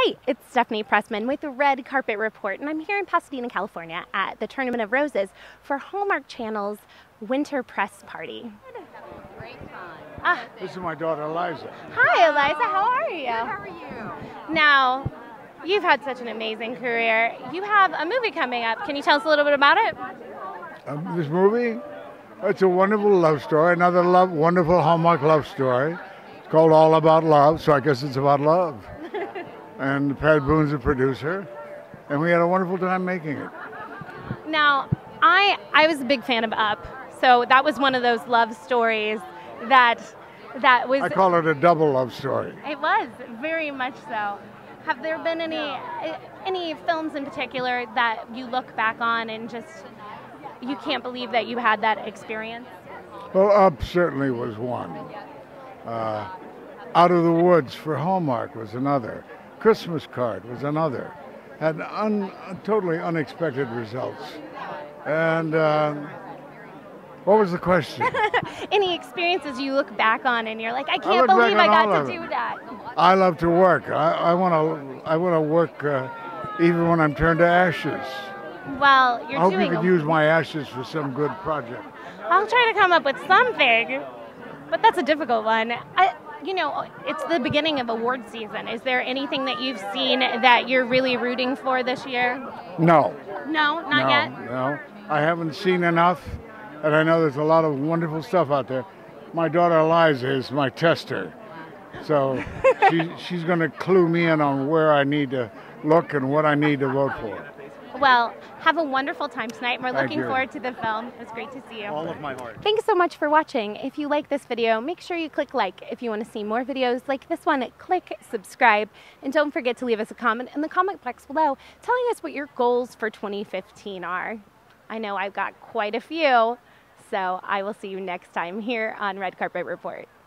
Hi, it's Stephanie Pressman with the Red Carpet Report, and I'm here in Pasadena, California at the Tournament of Roses for Hallmark Channel's Winter Press Party. Great time. This is my daughter, Eliza. Hi, Eliza. How are you? Good, how are you? Now, you've had such an amazing career. You have a movie coming up. Can you tell us a little bit about it? This movie, it's a wonderful love story, another wonderful Hallmark love story. It's called All About Love, so I guess it's about love. And Pat Boone's the producer, and we had a wonderful time making it. Now, I was a big fan of Up, so that was one of those love stories that was... I call it a double love story. It was, very much so. Have there been any films in particular that you look back on and just, you can't believe that you had that experience? Well, Up certainly was one. Out of the Woods for Hallmark was another. Christmas Card was another. Had totally unexpected results. And what was the question? Any experiences you look back on and you're like, I can't believe I got to do that. I love to work. I want to work even when I'm turned to ashes. Well, you're doing. I hope you could use my ashes for some good project. I'll try to come up with something, but that's a difficult one. You know, it's the beginning of award season. Is there anything that you've seen that you're really rooting for this year? No. No, not yet? No. I haven't seen enough, and I know there's a lot of wonderful stuff out there. My daughter Eliza is my tester, so she's going to clue me in on where I need to look and what I need to vote for. Well, have a wonderful time tonight. We're Thank looking you. forward to the film. It was great to see you. All of my heart. Thanks so much for watching. If you like this video, make sure you click like. If you want to see more videos like this one, click subscribe. And don't forget to leave us a comment in the comment box below telling us what your goals for 2015 are. I know I've got quite a few, so I will see you next time here on Red Carpet Report.